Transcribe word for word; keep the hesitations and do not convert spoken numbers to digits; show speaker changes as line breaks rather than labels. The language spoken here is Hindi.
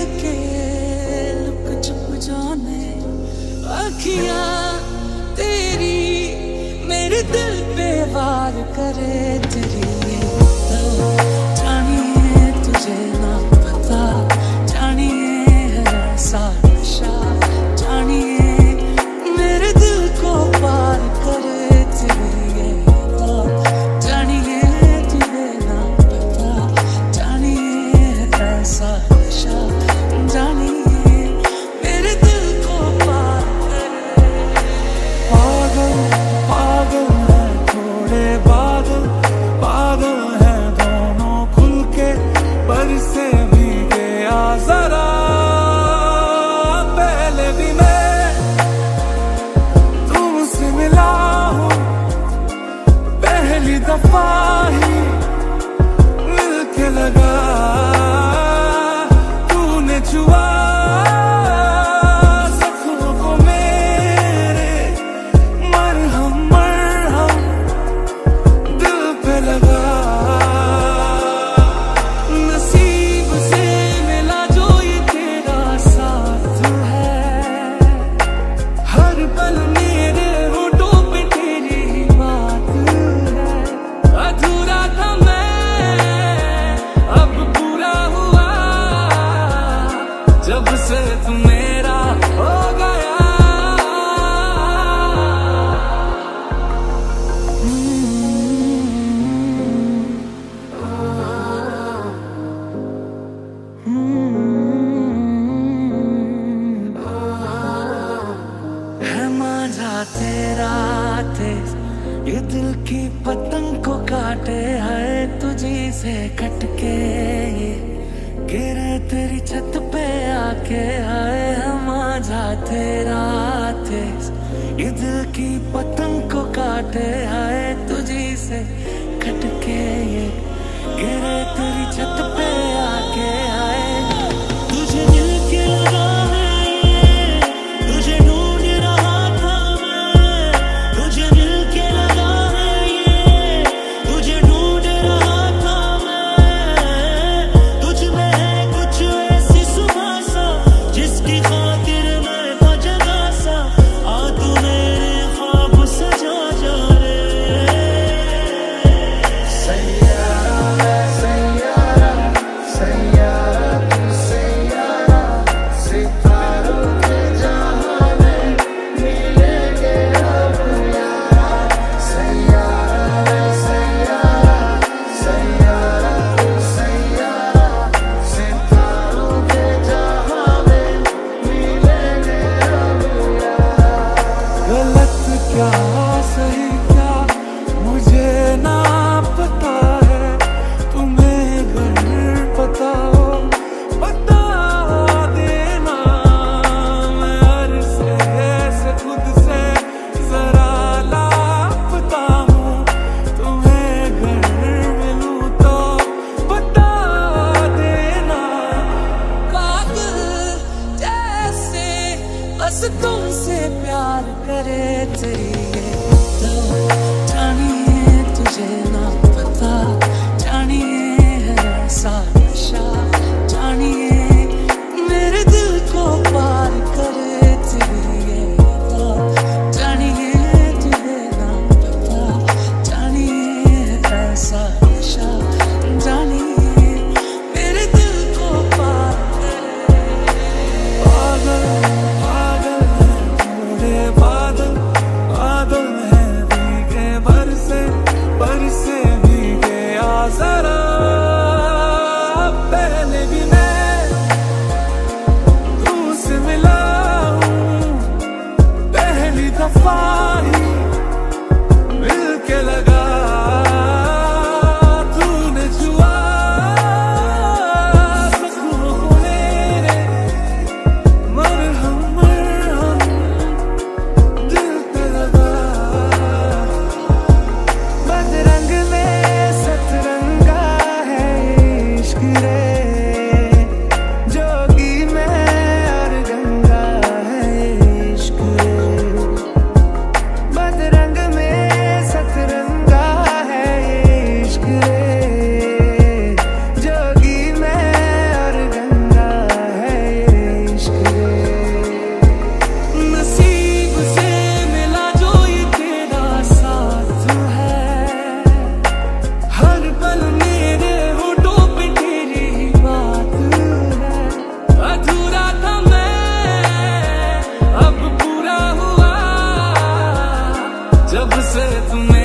के लुक चुप जाने अखियां तेरी मेरे दिल पे वार करे तेरी तो जानिए तुझे ना पता जानिए है ऐसा नशा जानिए मेरे दिल को पार करे तेरी ये बात जानिए तुझे ना पता जानिए है ऐसा नशा जानिए मेरे दिल को पार करे।
पागल पागल है थोड़े बादल बादल है दोनों खुल के बरसे भी गया जरा पहले भी मैं तुमसे मिला हूँ पहली दफा ही मिल के लगा तूने छुआ जख्मों को मेरे मरहम मरहम दिल पे लगा
नसीब से मिला जो ये तेरा साथ है हर पल मेरे होठों पे तेरी ही बात है अधूरा था मैं अब पूरा हुआ जब से तू मेरा हो गया। है मांझा तेरा तेज ये दिल की पतंग को काटे है तुझी से कटके ये गिरे तेरी छत पे आके आए हम आजा तेरा तेज ये दिल की पतंग को काटे आए तुझी से कटके ये गिरे तेरी छत पे आके आए तुझे मिल के लगा है ये तुझे ढूंढ रहा था मैं तुझे मिल के लगा है ये तुझे ढूंढ रहा था मैं तुझ में है कुछ ऐसी सुबह सा जिसकी खातिर मैं था जगा सा आ तू मेरे ख्वाब सजा जा रे
सैयारा सैयारा सैयारा
जब से तुम्हें